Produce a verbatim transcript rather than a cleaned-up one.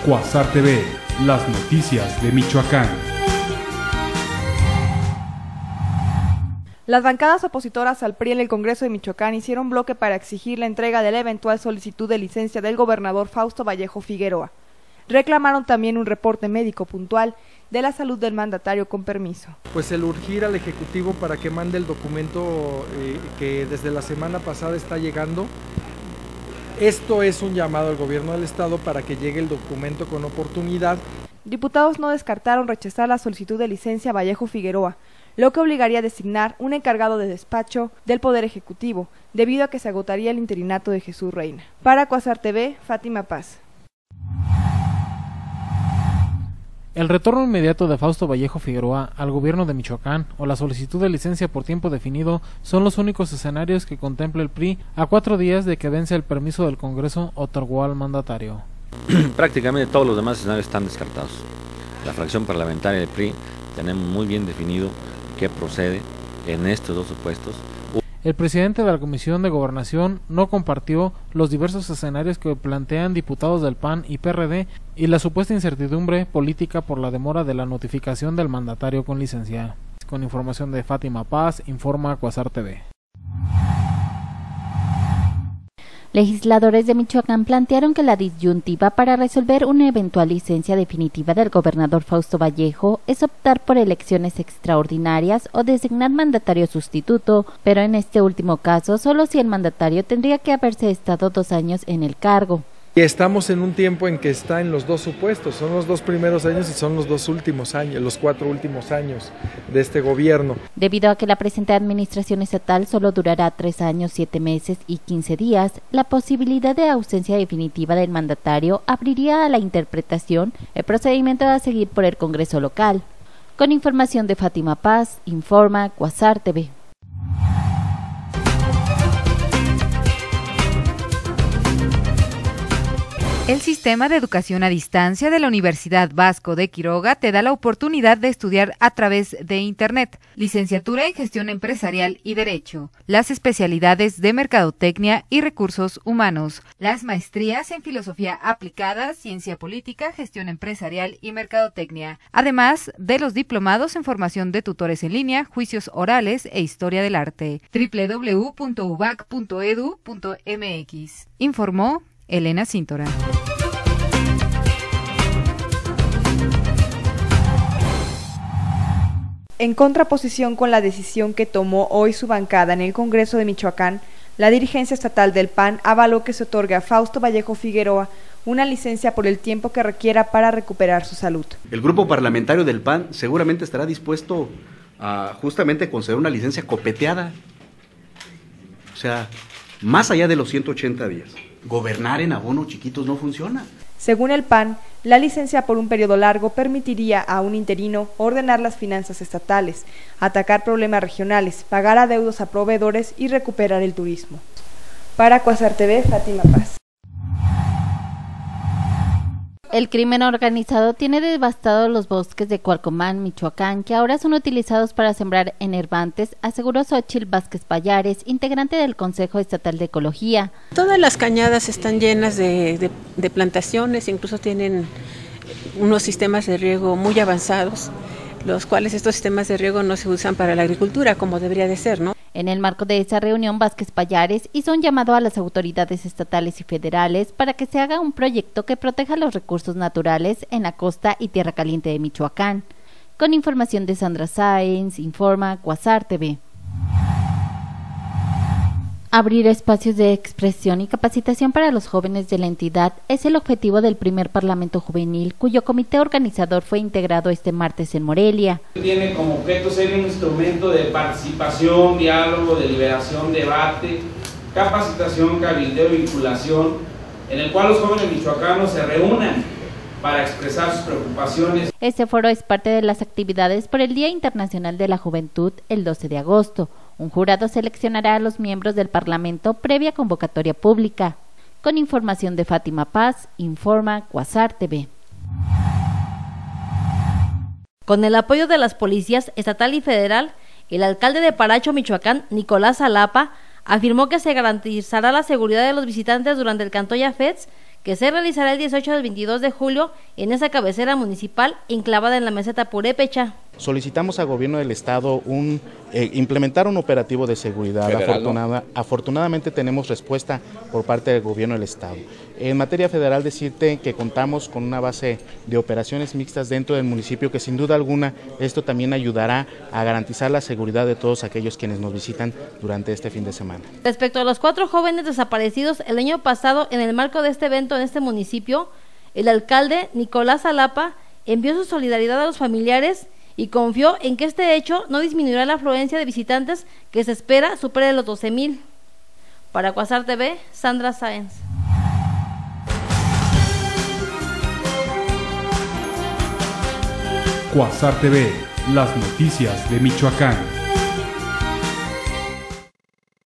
Cuasar T V, las noticias de Michoacán. Las bancadas opositoras al P R I en el Congreso de Michoacán hicieron bloque para exigir la entrega de la eventual solicitud de licencia del gobernador Fausto Vallejo Figueroa. Reclamaron también un reporte médico puntual de la salud del mandatario con permiso. Pues el urgir al Ejecutivo para que mande el documento eh, que desde la semana pasada está llegando. Esto es un llamado al gobierno del estado para que llegue el documento con oportunidad. Diputados no descartaron rechazar la solicitud de licencia a Vallejo Figueroa, lo que obligaría a designar un encargado de despacho del Poder Ejecutivo, debido a que se agotaría el interinato de Jesús Reina. Para Cuasar T V, Fátima Paz. El retorno inmediato de Fausto Vallejo Figueroa al gobierno de Michoacán o la solicitud de licencia por tiempo definido son los únicos escenarios que contempla el P R I a cuatro días de que vence el permiso del Congreso otorgó al mandatario. Prácticamente todos los demás escenarios están descartados. La fracción parlamentaria del P R I tenemos muy bien definido qué procede en estos dos supuestos. El presidente de la Comisión de Gobernación no compartió los diversos escenarios que plantean diputados del P A N y P R D y la supuesta incertidumbre política por la demora de la notificación del mandatario con licencia. Con información de Fátima Paz, informa Cuasar T V. Legisladores de Michoacán plantearon que la disyuntiva para resolver una eventual licencia definitiva del gobernador Fausto Vallejo es optar por elecciones extraordinarias o designar mandatario sustituto, pero en este último caso solo si el mandatario tendría que haberse estado dos años en el cargo. Y estamos en un tiempo en que está en los dos supuestos, son los dos primeros años y son los dos últimos años, los cuatro últimos años de este gobierno. Debido a que la presente administración estatal solo durará tres años, siete meses y quince días, la posibilidad de ausencia definitiva del mandatario abriría a la interpretación el procedimiento a seguir por el Congreso local. Con información de Fátima Paz, informa Cuasar T V. El Sistema de Educación a Distancia de la Universidad Vasco de Quiroga te da la oportunidad de estudiar a través de Internet, licenciatura en Gestión Empresarial y Derecho, las especialidades de Mercadotecnia y Recursos Humanos, las maestrías en Filosofía Aplicada, Ciencia Política, Gestión Empresarial y Mercadotecnia, además de los diplomados en Formación de Tutores en Línea, Juicios Orales e Historia del Arte. doble u doble u doble u punto u b a c punto e d u punto m x. Informó Elena Cíntora. En contraposición con la decisión que tomó hoy su bancada en el Congreso de Michoacán, la dirigencia estatal del P A N avaló que se otorgue a Fausto Vallejo Figueroa una licencia por el tiempo que requiera para recuperar su salud. El grupo parlamentario del P A N seguramente estará dispuesto a justamente conceder una licencia copeteada, o sea, más allá de los ciento ochenta días. Gobernar en abonos chiquitos no funciona. Según el P A N, la licencia por un periodo largo permitiría a un interino ordenar las finanzas estatales, atacar problemas regionales, pagar adeudos a proveedores y recuperar el turismo. Para Cuasar T V, Fátima Paz. El crimen organizado tiene devastados los bosques de Cualcomán, Michoacán, que ahora son utilizados para sembrar enervantes, aseguró Xochitl Vázquez Payares, integrante del Consejo Estatal de Ecología. Todas las cañadas están llenas de, de, de plantaciones, incluso tienen unos sistemas de riego muy avanzados, los cuales estos sistemas de riego no se usan para la agricultura como debería de ser, ¿no? En el marco de esa reunión, Vázquez Payares hizo un llamado a las autoridades estatales y federales para que se haga un proyecto que proteja los recursos naturales en la costa y tierra caliente de Michoacán. Con información de Sandra Sáenz, informa Cuasar T V. Abrir espacios de expresión y capacitación para los jóvenes de la entidad es el objetivo del primer Parlamento Juvenil, cuyo comité organizador fue integrado este martes en Morelia. Tiene como objeto ser un instrumento de participación, diálogo, deliberación, debate, capacitación, cabildeo y vinculación, en el cual los jóvenes michoacanos se reúnan para expresar sus preocupaciones. Este foro es parte de las actividades por el Día Internacional de la Juventud el doce de agosto. Un jurado seleccionará a los miembros del Parlamento previa convocatoria pública. Con información de Fátima Paz, informa Cuasar T V. Con el apoyo de las policías estatal y federal, el alcalde de Paracho, Michoacán, Nicolás Alapa, afirmó que se garantizará la seguridad de los visitantes durante el Cantoya Fest, que se realizará el dieciocho al veintidós de julio en esa cabecera municipal enclavada en la meseta Purépecha. Solicitamos al gobierno del estado un, eh, implementar un operativo de seguridad. Afortunada, afortunadamente tenemos respuesta por parte del gobierno del estado. En materia federal, decirte que contamos con una base de operaciones mixtas dentro del municipio que sin duda alguna esto también ayudará a garantizar la seguridad de todos aquellos quienes nos visitan durante este fin de semana. Respecto a los cuatro jóvenes desaparecidos el año pasado en el marco de este evento en este municipio, el alcalde Nicolás Alapa envió su solidaridad a los familiares y confió en que este hecho no disminuirá la afluencia de visitantes que se espera supere los doce mil. Para Cuasar T V, Sandra Sáenz. Cuasar T V, las noticias de Michoacán.